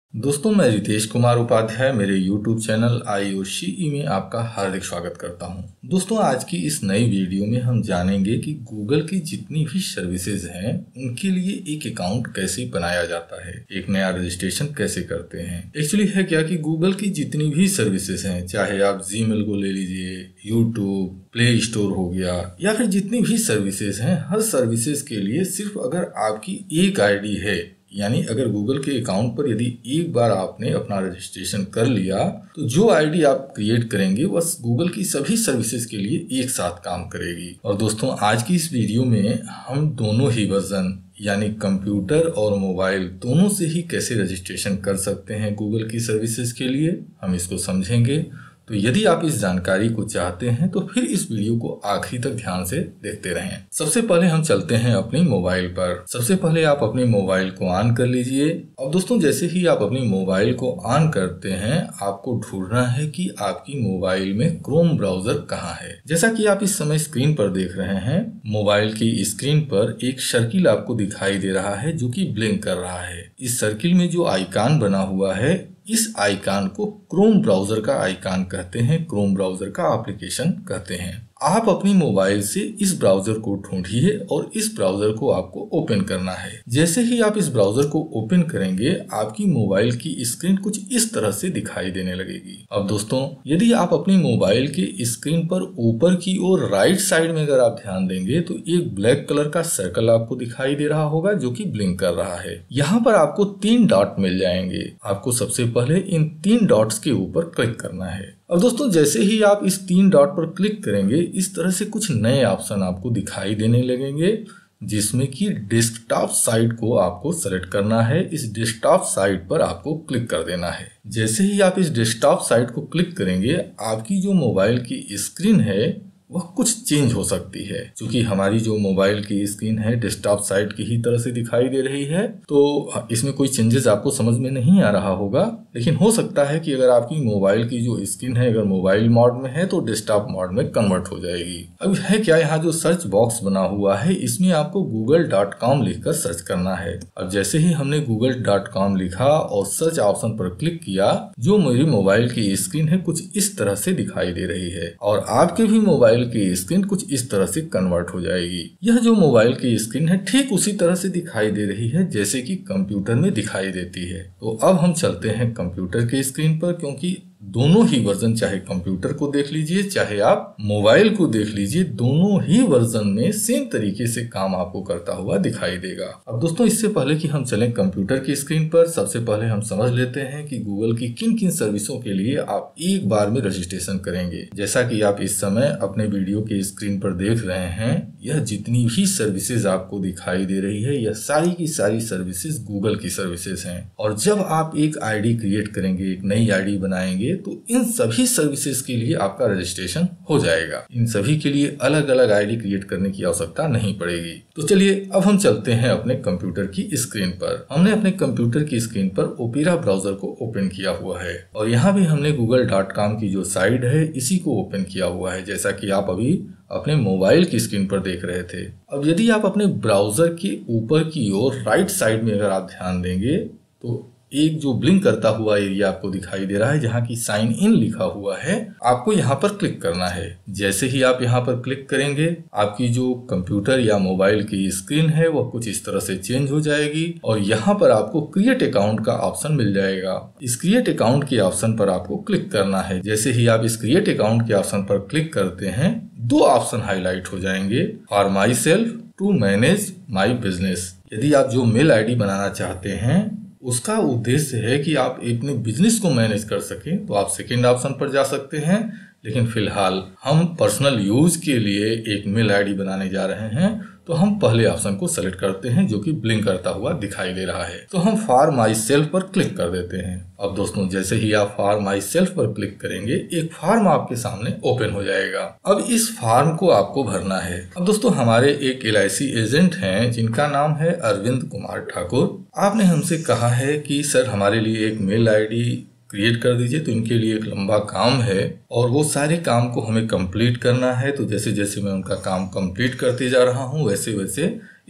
दोस्तों, मैं रितेश कुमार उपाध्याय मेरे YouTube चैनल IOCE में आपका हार्दिक स्वागत करता हूं। दोस्तों, आज की इस नई वीडियो में हम जानेंगे कि गूगल की जितनी भी सर्विसेज हैं उनके लिए एक अकाउंट कैसे बनाया जाता है, एक नया रजिस्ट्रेशन कैसे करते हैं। एक्चुअली है क्या कि गूगल की जितनी भी सर्विसेज हैं, चाहे आप Gmail को ले लीजिए, YouTube, प्ले स्टोर हो गया या फिर जितनी भी सर्विसेज हैं, हर सर्विसेज के लिए सिर्फ अगर आपकी एक आईडी है, यानी अगर गूगल के अकाउंट पर यदि एक बार आपने अपना रजिस्ट्रेशन कर लिया तो जो आईडी आप क्रिएट करेंगे बस गूगल की सभी सर्विसेज के लिए एक साथ काम करेगी। और दोस्तों, आज की इस वीडियो में हम दोनों ही वर्जन यानी कंप्यूटर और मोबाइल दोनों से ही कैसे रजिस्ट्रेशन कर सकते हैं गूगल की सर्विसेज के लिए, हम इसको समझेंगे। तो यदि आप इस जानकारी को चाहते हैं तो फिर इस वीडियो को आखिरी तक ध्यान से देखते रहें। सबसे पहले हम चलते हैं अपनी मोबाइल पर। सबसे पहले आप अपने मोबाइल को ऑन कर लीजिए। अब दोस्तों, जैसे ही आप अपनी मोबाइल को ऑन करते हैं, आपको ढूंढना है कि आपकी मोबाइल में क्रोम ब्राउजर कहाँ है। जैसा कि आप इस समय स्क्रीन पर देख रहे हैं, मोबाइल की स्क्रीन पर एक सर्किल आपको दिखाई दे रहा है जो कि ब्लिंक कर रहा है। इस सर्किल में जो आइकॉन बना हुआ है, इस आइकॉन को क्रोम ब्राउजर का आइकॉन कहते हैं, क्रोम ब्राउजर का एप्लीकेशन कहते हैं। आप अपनी मोबाइल से इस ब्राउजर को ढूंढिए और इस ब्राउजर को आपको ओपन करना है। जैसे ही आप इस ब्राउजर को ओपन करेंगे, आपकी मोबाइल की स्क्रीन कुछ इस तरह से दिखाई देने लगेगी। अब दोस्तों, यदि आप अपनी मोबाइल की स्क्रीन पर ऊपर की ओर राइट साइड में अगर आप ध्यान देंगे तो एक ब्लैक कलर का सर्कल आपको दिखाई दे रहा होगा जो कि ब्लिंक कर रहा है। यहाँ पर आपको 3 डॉट मिल जाएंगे। आपको सबसे पहले इन 3 डॉट्स के ऊपर क्लिक करना है। और दोस्तों, जैसे ही आप इस 3 डॉट पर क्लिक करेंगे, इस तरह से कुछ नए ऑप्शन आपको दिखाई देने लगेंगे, जिसमें कि डेस्कटॉप साइट को आपको सेलेक्ट करना है। इस डेस्कटॉप साइट पर आपको क्लिक कर देना है। जैसे ही आप इस डेस्कटॉप साइट को क्लिक करेंगे, आपकी जो मोबाइल की स्क्रीन है वह कुछ चेंज हो सकती है। क्योंकि हमारी जो मोबाइल की स्क्रीन है डेस्कटॉप साइट की ही तरह से दिखाई दे रही है, तो इसमें कोई चेंजेस आपको समझ में नहीं आ रहा होगा। लेकिन हो सकता है कि अगर आपकी मोबाइल की जो स्क्रीन है अगर मोबाइल मोड में है तो डेस्कटॉप मोड में कन्वर्ट हो जाएगी। अब है क्या, यहाँ जो सर्च बॉक्स बना हुआ है इसमें आपको google.com लिखकर सर्च करना है। अब जैसे ही हमने google.com लिखा और सर्च ऑप्शन पर क्लिक किया, जो मेरी मोबाइल की स्क्रीन है कुछ इस तरह से दिखाई दे रही है और आपके भी मोबाइल की स्क्रीन कुछ इस तरह से कन्वर्ट हो जाएगी। यह जो मोबाइल की स्क्रीन है ठीक उसी तरह से दिखाई दे रही है जैसे कि कंप्यूटर में दिखाई देती है। तो अब हम चलते हैं कंप्यूटर की स्क्रीन पर, क्योंकि दोनों ही वर्जन, चाहे कंप्यूटर को देख लीजिए चाहे आप मोबाइल को देख लीजिए, दोनों ही वर्जन में सेम तरीके से काम आपको करता हुआ दिखाई देगा। अब दोस्तों, इससे पहले कि हम चलें कंप्यूटर की स्क्रीन पर, सबसे पहले हम समझ लेते हैं कि गूगल की किन किन सर्विसों के लिए आप एक बार में रजिस्ट्रेशन करेंगे। जैसा कि आप इस समय अपने वीडियो के स्क्रीन पर देख रहे हैं, यह जितनी भी सर्विसेज आपको दिखाई दे रही है, यह सारी की सारी सर्विसेज गूगल की सर्विसेज हैं। और जब आप एक आईडी क्रिएट करेंगे, एक नई आईडी बनाएंगे, तो इन सभी सर्विसेज के लिए आपका रजिस्ट्रेशन हो जाएगा। इन सभी के लिए अलग अलग आईडी क्रिएट करने की आवश्यकता नहीं पड़ेगी। तो चलिए अब हम चलते हैं अपने कंप्यूटर की स्क्रीन पर। हमने अपने कंप्यूटर की स्क्रीन पर ओपेरा ब्राउजर को ओपन किया हुआ है और यहाँ भी हमने google.com की जो साइट है इसी को ओपन किया हुआ है, जैसा कि आप अभी अपने मोबाइल की स्क्रीन पर देख रहे थे। अब यदि आप अपने ब्राउजर के ऊपर की ओर राइट साइड में अगर आप ध्यान देंगे तो एक जो ब्लिंक करता हुआ एरिया आपको दिखाई दे रहा है जहाँ की साइन इन लिखा हुआ है, आपको यहाँ पर क्लिक करना है। जैसे ही आप यहाँ पर क्लिक करेंगे, आपकी जो कंप्यूटर या मोबाइल की स्क्रीन है वह कुछ इस तरह से चेंज हो जाएगी और यहाँ पर आपको क्रिएट अकाउंट का ऑप्शन मिल जाएगा। इस क्रिएट अकाउंट के ऑप्शन पर आपको क्लिक करना है। जैसे ही आप इस क्रिएट अकाउंट के ऑप्शन पर क्लिक करते हैं, 2 ऑप्शन हाईलाइट हो जाएंगे, for myself, to manage my business. यदि आप जो मेल आईडी बनाना चाहते हैं उसका उद्देश्य है कि आप अपने बिजनेस को मैनेज कर सकें, तो आप सेकेंड ऑप्शन पर जा सकते हैं। लेकिन फिलहाल हम पर्सनल यूज के लिए एक मेल आईडी बनाने जा रहे हैं, तो हम पहले ऑप्शन को सेलेक्ट करते हैं जो कि ब्लिंक करता हुआ दिखाई दे रहा है। तो हम फॉर माई सेल्फ पर क्लिक कर देते हैं। अब दोस्तों, जैसे ही आप फॉर माई सेल्फ पर क्लिक करेंगे, एक फॉर्म आपके सामने ओपन हो जाएगा। अब इस फॉर्म को आपको भरना है। अब दोस्तों, हमारे एक LIC एजेंट हैं जिनका नाम है अरविंद कुमार ठाकुर। आपने हमसे कहा है कि सर हमारे लिए एक मेल आईडी क्रिएट कर दीजिए, तो इनके लिए एक लंबा काम है और वो सारे काम को हमें कंप्लीट करना है। तो जैसे जैसे मैं उनका काम कंप्लीट करते जा रहा हूँ, वैसे वैसे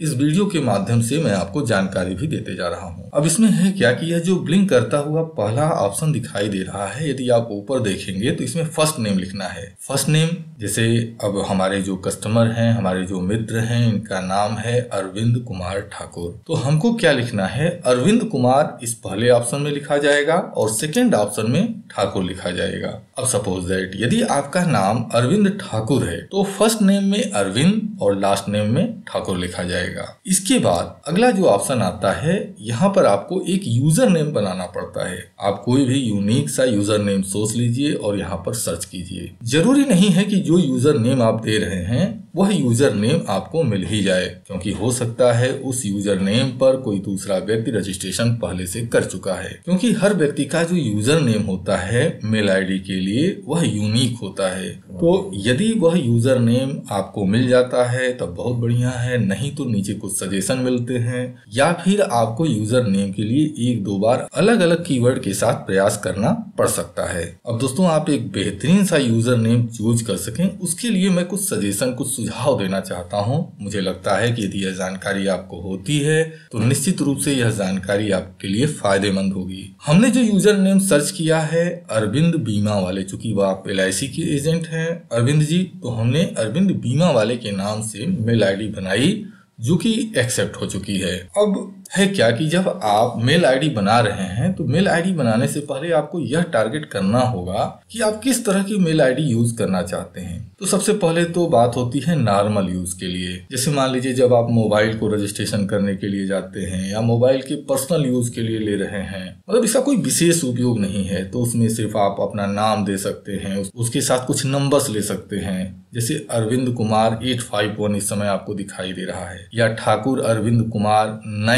इस वीडियो के माध्यम से मैं आपको जानकारी भी देते जा रहा हूँ। अब इसमें है क्या कि यह जो ब्लिंक करता हुआ पहला ऑप्शन दिखाई दे रहा है, यदि आप ऊपर देखेंगे तो इसमें फर्स्ट नेम लिखना है। फर्स्ट नेम जैसे अब हमारे जो कस्टमर हैं, हमारे जो मित्र हैं, इनका नाम है अरविंद कुमार ठाकुर, तो हमको क्या लिखना है, अरविंद कुमार इस पहले ऑप्शन में लिखा जाएगा और सेकेंड ऑप्शन में ठाकुर लिखा जाएगा। अब सपोज दैट यदि आपका नाम अरविंद ठाकुर है तो फर्स्ट नेम में अरविंद और लास्ट नेम में ठाकुर लिखा जाएगा। इसके बाद अगला जो ऑप्शन आता है, यहाँ पर आपको एक यूजर नेम बनाना पड़ता है। आप कोई भी यूनिक सा यूजर नेम सोच लीजिए और यहाँ पर सर्च कीजिए। जरूरी नहीं है कि जो यूजर नेम आप दे रहे हैं वह यूजर नेम आपको मिल ही जाए, क्योंकि हो सकता है उस यूजर नेम पर कोई दूसरा व्यक्ति रजिस्ट्रेशन पहले से कर चुका है। क्योंकि हर व्यक्ति का जो यूजर नेम होता है मेल आईडी के लिए वह यूनिक होता है। तो यदि वह यूजर नेम आपको मिल जाता है तब बहुत बढ़िया है, नहीं तो नीचे कुछ सजेशन मिलते हैं या फिर आपको यूजर नेम के लिए एक दो बार अलग अलग कीवर्ड के साथ प्रयास करना पड़ सकता है। अब दोस्तों, आप एक बेहतरीन सा यूजर नेम चूज कर सकें उसके लिए मैं कुछ सजेशन, कुछ सुझाव देना चाहता हूं। मुझे लगता है कि यदि यह जानकारी आपको होती है तो निश्चित रूप से यह जानकारी आपके लिए फायदेमंद होगी। हमने जो यूजर नेम सर्च किया है अरविंद बीमा वाले, चूंकि वो आप LIC के एजेंट हैं अरविंद जी, तो हमने अरविंद बीमा वाले के नाम से मेल आईडी बनाई जो कि एक्सेप्ट हो चुकी है। अब है क्या कि जब आप मेल आईडी बना रहे हैं तो मेल आईडी बनाने से पहले आपको यह टारगेट करना होगा कि आप किस तरह की मेल आईडी यूज करना चाहते हैं। तो सबसे पहले तो बात होती है नॉर्मल यूज के लिए। जैसे मान लीजिए जब आप मोबाइल को रजिस्ट्रेशन करने के लिए जाते हैं या मोबाइल के पर्सनल यूज के लिए ले रहे हैं, मतलब इसका कोई विशेष उपयोग नहीं है, तो उसमें सिर्फ आप अपना नाम दे सकते हैं, उसके साथ कुछ नंबर्स ले सकते हैं। जैसे अरविंद कुमार 851 इस समय आपको दिखाई दे रहा है, या ठाकुर अरविंद कुमार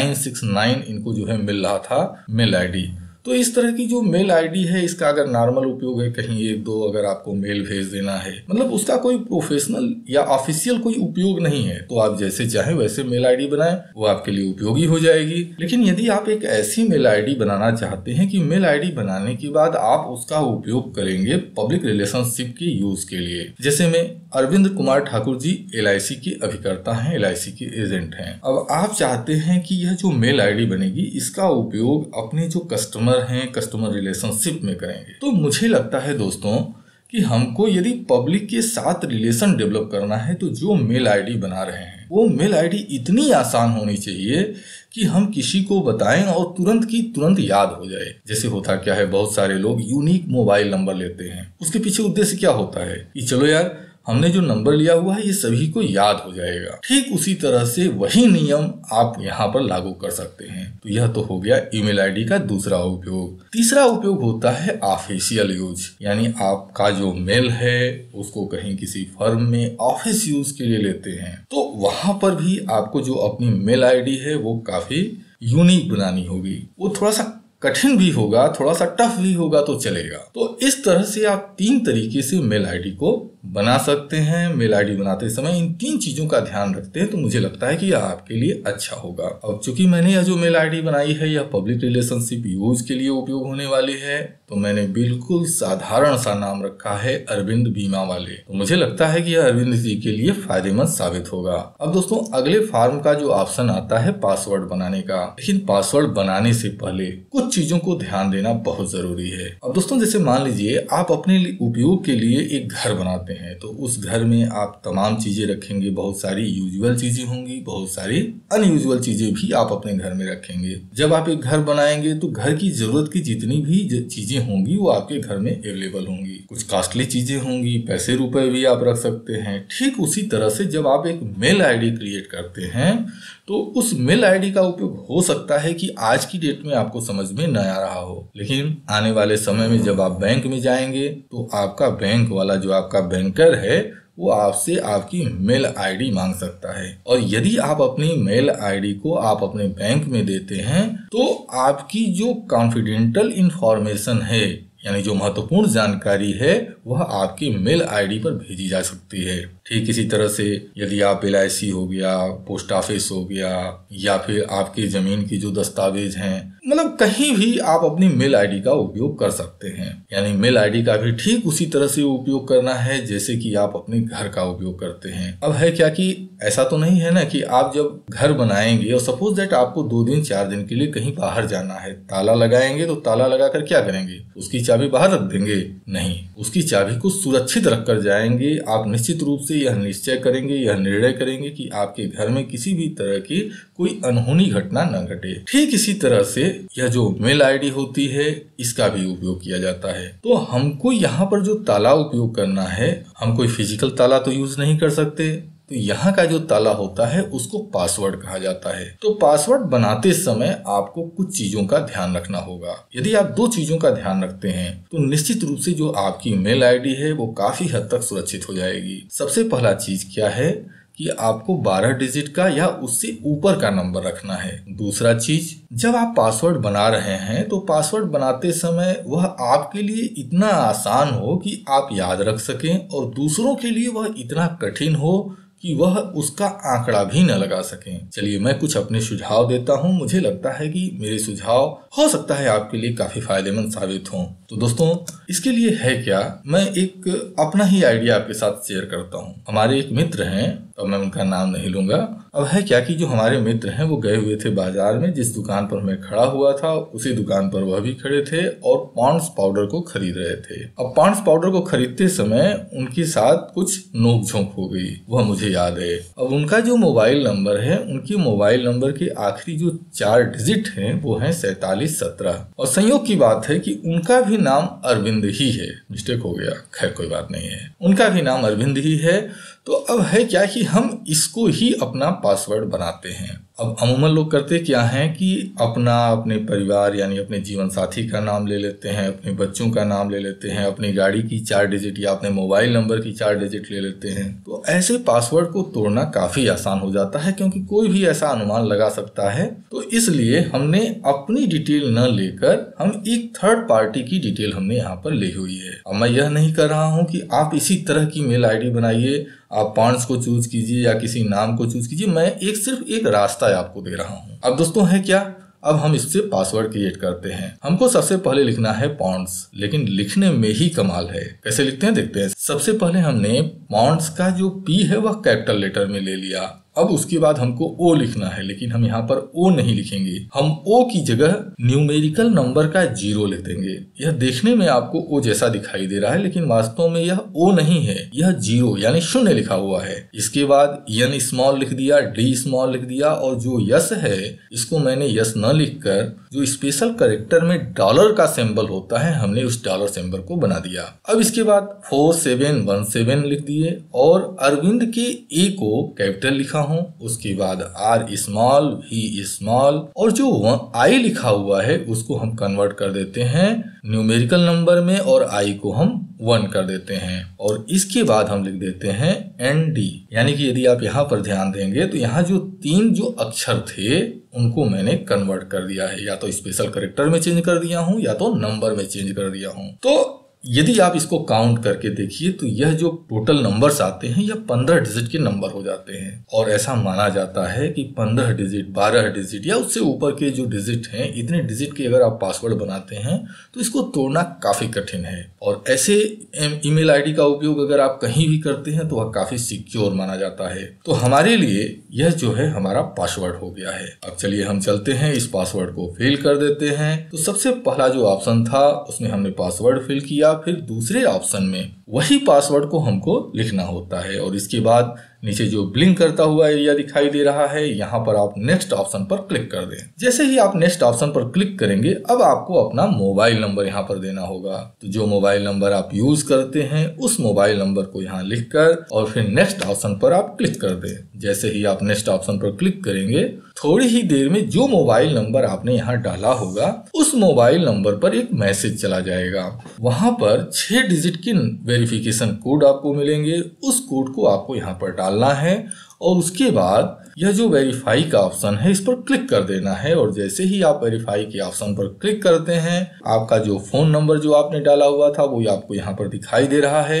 969 इनको जो है मिल रहा था मेल आईडी। तो इस तरह की जो मेल आईडी है इसका अगर नॉर्मल उपयोग है, कहीं एक दो अगर आपको मेल भेज देना है, मतलब उसका कोई प्रोफेशनल या ऑफिशियल कोई उपयोग नहीं है, तो आप जैसे चाहे वैसे मेल आईडी बनाएं, वो आपके लिए उपयोगी हो जाएगी। लेकिन यदि आप एक ऐसी मेल आईडी बनाना चाहते हैं कि मेल आईडी बनाने के बाद आप उसका उपयोग करेंगे पब्लिक रिलेशनशिप के यूज के लिए, जैसे मैं अरविंद कुमार ठाकुर जी LIC के अभिकर्ता हैं, LIC के एजेंट हैं। अब आप चाहते हैं कि यह जो मेल आईडी बनेगी इसका उपयोग अपने जो कस्टमर हैं, कस्टमर रिलेशनशिप में करेंगे। तो मुझे लगता है दोस्तों कि हमको यदि पब्लिक के साथ रिलेशन डेवलप करना है तो जो मेल आईडी बना रहे हैं वो मेल आईडी इतनी आसान होनी चाहिए कि हम किसी को बताएं और तुरंत की तुरंत याद हो जाए। जैसे होता क्या है, बहुत सारे लोग यूनिक मोबाइल नंबर लेते हैं, उसके पीछे उद्देश्य क्या होता है कि चलो यार हमने जो नंबर लिया हुआ है ये सभी को याद हो जाएगा। ठीक उसी तरह से वही नियम आप यहाँ पर लागू कर सकते हैं। तो यह तो हो गया ईमेल आईडी का दूसरा उपयोग। तीसरा उपयोग होता है ऑफिशियल यूज, यानी आपका जो मेल है उसको कहीं किसी फर्म में ऑफिस यूज के लिए लेते हैं, तो वहां पर भी आपको जो अपनी मेल आईडी है वो काफी यूनिक बनानी होगी। वो थोड़ा सा कठिन भी होगा, थोड़ा सा टफ भी होगा तो चलेगा। तो इस तरह से आप 3 तरीके से मेल आईडी को बना सकते हैं। मेल आईडी बनाते समय इन 3 चीजों का ध्यान रखते हैं तो मुझे लगता है कि यह आपके लिए अच्छा होगा। अब चूंकि मैंने यह जो मेल आईडी बनाई है यह पब्लिक रिलेशनशिप यूज के लिए उपयोग होने वाली है, तो मैंने बिल्कुल साधारण सा नाम रखा है अरविंद बीमा वाले। तो मुझे लगता है कि यह अरविंद जी के लिए फायदेमंद साबित होगा। अब दोस्तों, अगले फॉर्म का जो ऑप्शन आता है पासवर्ड बनाने का, लेकिन पासवर्ड बनाने से पहले कुछ चीजों को ध्यान देना बहुत जरूरी है। अब दोस्तों, जैसे मान लीजिए आप अपने उपयोग के लिए एक घर बनाते हैं, तो उस घर में आप तमाम चीजें रखेंगे, बहुत सारी यूजुअल चीजें होंगी, बहुत सारी अनयूजुअल चीजें भी आप अपने घर में रखेंगे। जब आप एक घर बनाएंगे तो घर की जरूरत की जितनी भी चीजें होंगी वो आपके घर में अवेलेबल होंगी। कुछ कॉस्टली चीजें होंगी, पैसे रुपए भी आप रख सकते हैं। ठीक उसी तरह से जब आप एक मेल आईडी क्रिएट करते हैं तो उस मेल आईडी का उपयोग हो सकता है कि आज की डेट में आपको समझ में न आ रहा हो, लेकिन आने वाले समय में जब आप बैंक में जाएंगे तो आपका बैंक वाला जो आपका बैंकर है वो आपसे आपकी मेल आईडी मांग सकता है। और यदि आप अपनी मेल आईडी को आप अपने बैंक में देते हैं तो आपकी जो कॉन्फिडेंशियल इंफॉर्मेशन है, यानी जो महत्वपूर्ण जानकारी है, वह आपकी मेल आईडी पर भेजी जा सकती है। ठीक इसी तरह से यदि आप LIC हो गया, पोस्ट ऑफिस हो गया, या फिर आपकी जमीन की जो दस्तावेज हैं, मतलब कहीं भी आप अपनी मेल आईडी का उपयोग कर सकते हैं। यानी मेल आईडी का भी ठीक उसी तरह से उपयोग करना है जैसे कि आप अपने घर का उपयोग करते हैं। अब है क्या कि ऐसा तो नहीं है ना कि आप जब घर बनाएंगे और सपोज दैट आपको 2 दिन 4 दिन के लिए कहीं बाहर जाना है, ताला लगाएंगे तो ताला लगाकर क्या करेंगे, उसकी चाबी बाहर रख देंगे? नहीं, उसकी चाबी को सुरक्षित रख कर जाएंगे। आप निश्चित रूप से यह निश्चय करेंगे, यह निर्णय करेंगे कि आपके घर में किसी भी तरह की कोई अनहोनी घटना न घटे। ठीक इसी तरह से यह जो मेल आईडी होती है इसका भी उपयोग किया जाता है। तो हमको यहाँ पर जो ताला उपयोग करना है, हम कोई फिजिकल ताला तो यूज नहीं कर सकते, तो यहाँ का जो ताला होता है उसको पासवर्ड कहा जाता है। तो पासवर्ड बनाते समय आपको कुछ चीजों का ध्यान रखना होगा। यदि आप 2 चीजों का ध्यान रखते हैं तो निश्चित रूप से जो आपकी मेल आईडी है वो काफी हद तक सुरक्षित हो जाएगी। सबसे पहला चीज क्या है कि आपको 12 डिजिट का या उससे ऊपर का नंबर रखना है। दूसरा चीज, जब आप पासवर्ड बना रहे हैं तो पासवर्ड बनाते समय वह आपके लिए इतना आसान हो कि आप याद रख सकें और दूसरों के लिए वह इतना कठिन हो कि वह उसका आंकड़ा भी न लगा सकें। चलिए मैं कुछ अपने सुझाव देता हूं। मुझे लगता है कि मेरे सुझाव हो सकता है आपके लिए काफी फायदेमंद साबित हों। तो दोस्तों इसके लिए है क्या, मैं एक अपना ही आइडिया आपके साथ शेयर करता हूं। हमारे एक मित्र हैं, अब मैं उनका नाम नहीं लूंगा। अब है क्या कि जो हमारे मित्र हैं वो गए हुए थे बाजार में, जिस दुकान पर मैं खड़ा हुआ था उसी दुकान पर वह भी खड़े थे और पॉन्ड्स पाउडर को खरीद रहे थे। अब पॉन्ड्स पाउडर को खरीदते समय उनके साथ कुछ नोकझोंक हो गई, वह मुझे याद है। अब उनका जो मोबाइल नंबर है, उनके मोबाइल नंबर के आखिरी जो 4 डिजिट हैं वो हैं 4717। और संयोग की बात है कि उनका भी नाम अरविंद ही है। मिस्टेक हो गया, खैर कोई बात नहीं है, उनका भी नाम अरविंद ही है। तो अब है क्या कि हम इसको ही अपना पासवर्ड बनाते हैं। अब अमूमन लोग करते क्या हैं कि अपने परिवार यानी अपने जीवन साथी का नाम ले लेते हैं, अपने बच्चों का नाम ले लेते हैं, अपनी गाड़ी की 4 डिजिट या अपने मोबाइल नंबर की 4 डिजिट ले लेते हैं। तो ऐसे पासवर्ड को तोड़ना काफी आसान हो जाता है क्योंकि कोई भी ऐसा अनुमान लगा सकता है। तो इसलिए हमने अपनी डिटेल न लेकर हम एक थर्ड पार्टी की डिटेल हमने यहाँ पर ली हुई है। अब मैं यह नहीं कर रहा हूँ कि आप इसी तरह की मेल आईडी बनाइए, आप पॉन्ड्स को चूज कीजिए या किसी नाम को चूज कीजिए। मैं सिर्फ एक रास्ता आपको दे रहा हूँ। अब दोस्तों है क्या, अब हम इससे पासवर्ड क्रिएट करते हैं। हमको सबसे पहले लिखना है पॉन्ड्स, लेकिन लिखने में ही कमाल है। कैसे लिखते हैं देखते हैं। सबसे पहले हमने पॉन्ड्स का जो पी है वह कैपिटल लेटर में ले लिया। अब उसके बाद हमको ओ लिखना है, लेकिन हम यहाँ पर ओ नहीं लिखेंगे, हम ओ की जगह न्यूमेरिकल नंबर का 0 लिख देंगे। यह देखने में आपको ओ जैसा दिखाई दे रहा है, लेकिन वास्तव में यह ओ नहीं है, यह 0 यानी 0 लिखा हुआ है। इसके बाद एन स्मॉल लिख दिया, डी स्मॉल लिख दिया, और जो यस है इसको मैंने यस न लिखकर जो स्पेशल कैरेक्टर में डॉलर का सिंबल होता है हमने उस डॉलर सिंबल को बना दिया। अब इसके बाद 4717 लिख दिए और अरविंद के ए को कैपिटल लिखा हूं, उसके बाद आर स्मॉल वी स्मॉल, और जो आई लिखा हुआ है उसको हम कन्वर्ट कर देते हैं न्यूमेरिकल नंबर में और आई को हम 1 कर देते हैं। और इसके बाद हम लिख देते हैं एन डी, यानी कि यदि आप यहाँ पर ध्यान देंगे तो यहाँ जो 3 जो अक्षर थे उनको मैंने कन्वर्ट कर दिया है, या तो स्पेशल कैरेक्टर में चेंज कर दिया हूँ या तो नंबर में चेंज कर दिया हूँ। तो यदि आप इसको काउंट करके देखिए तो यह जो टोटल नंबर्स आते हैं यह 15 डिजिट के नंबर हो जाते हैं। और ऐसा माना जाता है कि 15 डिजिट, 12 डिजिट या उससे ऊपर के जो डिजिट हैं, इतने डिजिट के अगर आप पासवर्ड बनाते हैं तो इसको तोड़ना काफी कठिन है। और ऐसे ईमेल आईडी का उपयोग अगर आप कहीं भी करते हैं तो वह काफी सिक्योर माना जाता है। तो हमारे लिए यह जो है हमारा पासवर्ड हो गया है। अब चलिए हम चलते हैं, इस पासवर्ड को फिल कर देते हैं। तो सबसे पहला जो ऑप्शन था उसमें हमने पासवर्ड फिल किया, फिर दूसरे ऑप्शन में वही पासवर्ड को हमको लिखना होता है। और इसके बाद नीचे जो ब्लिंक करता हुआ एरिया दिखाई दे रहा है, यहाँ पर आप नेक्स्ट ऑप्शन पर क्लिक कर दें। जैसे ही आप नेक्स्ट ऑप्शन पर क्लिक करेंगे अब आपको अपना मोबाइल नंबर यहाँ पर देना होगा। तो जो मोबाइल नंबर आप यूज करते हैं उस मोबाइल नंबर को यहाँ लिखकर और फिर नेक्स्ट ऑप्शन पर आप क्लिक कर दें। जैसे ही आप नेक्स्ट ऑप्शन पर क्लिक करेंगे थोड़ी ही देर में जो मोबाइल नंबर आपने यहाँ डाला होगा उस मोबाइल नंबर पर एक मैसेज चला जाएगा। वहां पर 6 डिजिट के वेरिफिकेशन कोड आपको मिलेंगे, उस कोड को आपको यहाँ पर डालना है और उसके बाद यह जो वेरीफाई का ऑप्शन है इस पर क्लिक कर देना है। और जैसे ही आप वेरीफाई के ऑप्शन पर क्लिक करते हैं आपका जो फोन नंबर जो आपने डाला हुआ था वो आपको यहाँ पर दिखाई दे रहा है।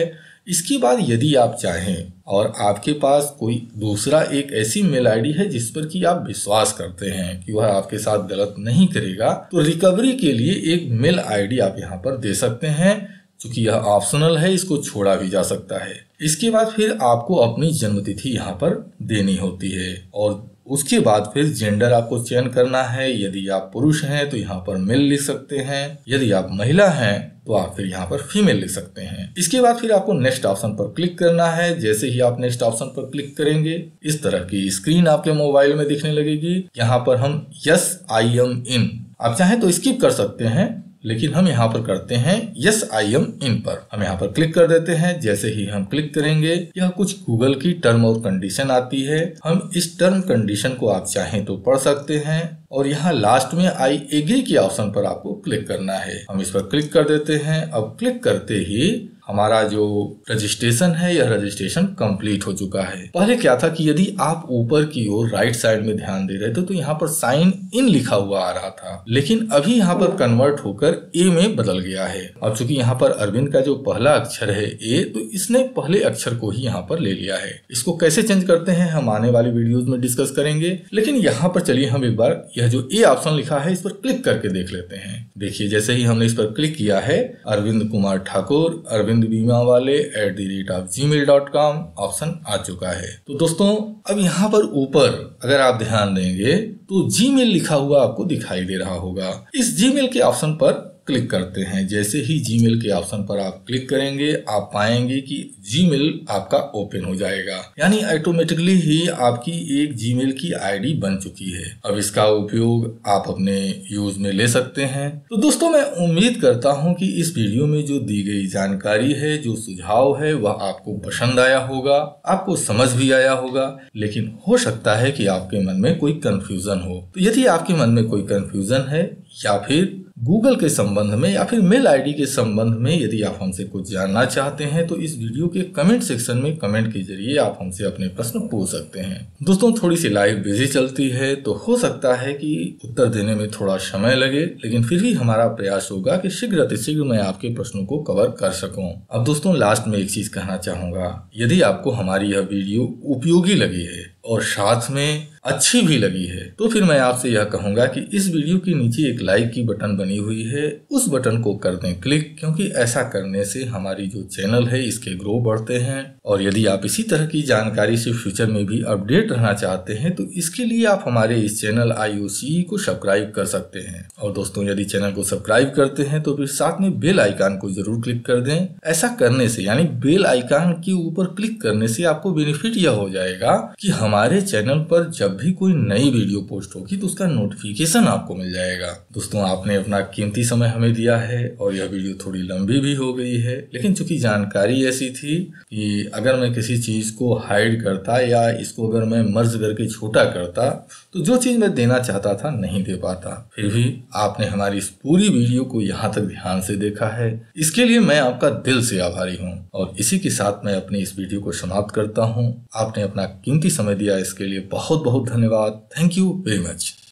इसके बाद यदि आप चाहें और आपके पास कोई दूसरा एक ऐसी मेल आईडी है जिस पर कि आप विश्वास करते हैं कि वह आपके साथ गलत नहीं करेगा, तो रिकवरी के लिए एक मेल आईडी आप यहाँ पर दे सकते हैं। क्योंकि यह ऑप्शनल है, इसको छोड़ा भी जा सकता है। इसके बाद फिर आपको अपनी जन्मतिथि यहाँ पर देनी होती है और उसके बाद फिर जेंडर आपको चयन करना है। यदि आप पुरुष हैं तो यहाँ पर मेल लिख सकते हैं, यदि आप महिला हैं तो आप फिर यहाँ पर फीमेल लिख सकते हैं। इसके बाद फिर आपको नेक्स्ट ऑप्शन पर क्लिक करना है। जैसे ही आप नेक्स्ट ऑप्शन पर क्लिक करेंगे इस तरह की स्क्रीन आपके मोबाइल में दिखने लगेगी। यहाँ पर हम यस आई एम इन, आप चाहें तो स्किप कर सकते हैं, लेकिन हम यहाँ पर करते हैं यस आई एम इन पर। हम यहाँ पर क्लिक कर देते हैं। जैसे ही हम क्लिक करेंगे यह कुछ गूगल की टर्म और कंडीशन आती है। हम इस टर्म कंडीशन को आप चाहें तो पढ़ सकते हैं और यहाँ लास्ट में आई एग्री के ऑप्शन पर आपको क्लिक करना है। हम इस पर क्लिक कर देते हैं। अब क्लिक करते ही हमारा जो रजिस्ट्रेशन है यह रजिस्ट्रेशन कंप्लीट हो चुका है। पहले क्या था कि यदि आप ऊपर की ओर राइट साइड में ध्यान दे रहे थे तो यहाँ पर साइन इन लिखा हुआ आ रहा था, लेकिन अभी यहाँ पर कन्वर्ट होकर ए में बदल गया है। अब चूंकि यहाँ पर अरविंद का जो पहला अक्षर है ए, तो इसने पहले अक्षर को ही यहाँ पर ले लिया है। इसको कैसे चेंज करते हैं हम आने वाली वीडियोज में डिस्कस करेंगे, लेकिन यहाँ पर चलिए हम एक बार यह जो ए ऑप्शन लिखा है इस पर क्लिक करके देख लेते हैं। देखिए जैसे ही हमने इस पर क्लिक किया है अरविंद कुमार ठाकुर अरविंद बीमा वाले @gmail.com ऑप्शन आ चुका है। तो दोस्तों अब यहाँ पर ऊपर अगर आप ध्यान देंगे तो जीमेल लिखा हुआ आपको दिखाई दे रहा होगा। इस जीमेल के ऑप्शन पर क्लिक करते हैं। जैसे ही जीमेल के ऑप्शन पर आप क्लिक करेंगे आप पाएंगे कि जीमेल आपका ओपन हो जाएगा, यानी ऑटोमेटिकली ही आपकी एक जीमेल की आईडी बन चुकी है। अब इसका उपयोग आप अपने यूज में ले सकते हैं। तो दोस्तों मैं उम्मीद करता हूं कि इस वीडियो में जो दी गई जानकारी है, जो सुझाव है, वह आपको पसंद आया होगा, आपको समझ भी आया होगा। लेकिन हो सकता है कि आपके मन में कोई कंफ्यूजन हो। तो यदि आपके मन में कोई कंफ्यूजन है या फिर गूगल के संबंध में या फिर मेल आईडी के संबंध में यदि आप हमसे कुछ जानना चाहते हैं तो इस वीडियो के कमेंट सेक्शन में कमेंट के जरिए आप हमसे अपने प्रश्न पूछ सकते हैं। दोस्तों थोड़ी सी लाइव बिजी चलती है तो हो सकता है कि उत्तर देने में थोड़ा समय लगे, लेकिन फिर भी हमारा प्रयास होगा कि शीघ्र अतिशीघ्र मैं आपके प्रश्नों को कवर कर सकूं। अब दोस्तों लास्ट में एक चीज कहना चाहूंगा, यदि आपको हमारी यह वीडियो उपयोगी लगी है और साथ में अच्छी भी लगी है तो फिर मैं आपसे यह कहूंगा कि इस वीडियो के नीचे एक लाइक की बटन बनी हुई है, उस बटन को कर दें क्लिक, क्योंकि ऐसा करने से हमारी जो चैनल है इसके ग्रो बढ़ते हैं। और यदि आप इसी तरह की जानकारी से फ्यूचर में भी अपडेट रहना चाहते हैं तो इसके लिए आप हमारे इस चैनल IOCE को सब्सक्राइब कर सकते हैं। और दोस्तों यदि चैनल को सब्सक्राइब करते हैं तो फिर साथ में बेल आइकन को जरूर क्लिक कर दें। ऐसा करने से यानी बेल आइकन के ऊपर क्लिक करने से आपको बेनिफिट यह हो जाएगा कि हमारे चैनल पर जब भी कोई नई वीडियो पोस्ट होगी तो उसका नोटिफिकेशन आपको मिल जाएगा। दोस्तों आपने अपना कीमती समय हमें दिया है और यह वीडियो थोड़ी लंबी भी हो गई है, लेकिन चूंकि जानकारी ऐसी थी कि अगर मैं किसी चीज को हाइड करता या इसको अगर मैं मर्ज करके छोटा करता तो जो चीज मैं देना चाहता था नहीं दे पाता। फिर भी आपने हमारी इस पूरी वीडियो को यहाँ तक ध्यान से देखा है, इसके लिए मैं आपका दिल से आभारी हूँ। और इसी के साथ मैं अपनी इस वीडियो को समाप्त करता हूँ। आपने अपना कीमती समय दिया, इसके लिए बहुत बहुत धन्यवाद। Thank you very much.